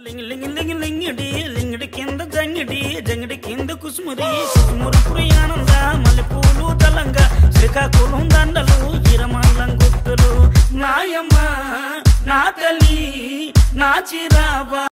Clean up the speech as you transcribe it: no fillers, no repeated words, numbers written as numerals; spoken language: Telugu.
లింగ్ లింగ్ లింగ్ లింగిడి లింగిడి కింద జంగిడి జంగిడి కింద కుసుమురి కుసుమురు ప్రియానంద మల్లెపూలు దళంగా శ్రీకాకుళం దండలు ఇరమల్లం గుర్తులు నాయమ్మ నా తల్లి నా చిరాబా